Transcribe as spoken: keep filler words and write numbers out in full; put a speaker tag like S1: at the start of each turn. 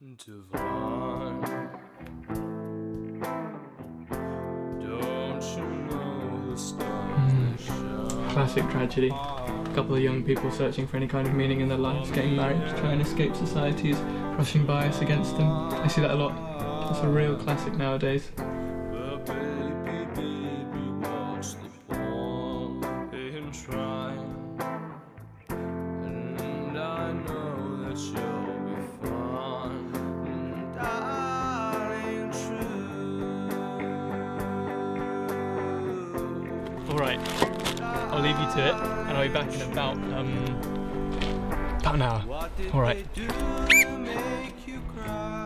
S1: divine. Don't you know the stars
S2: Mm.
S1: they shine?
S2: Classic tragedy. A couple of young people searching for any kind of meaning in their lives, getting married to try and escape society's crushing bias against them. I see that a lot. It's a real classic nowadays.
S1: But baby, baby, watch the ball and try. And I know that you'll be fine, and darling, true.
S2: Alright, I'll leave you to it, and I'll be back in about, um, about an hour. Alright.
S1: What did they do to make you cry?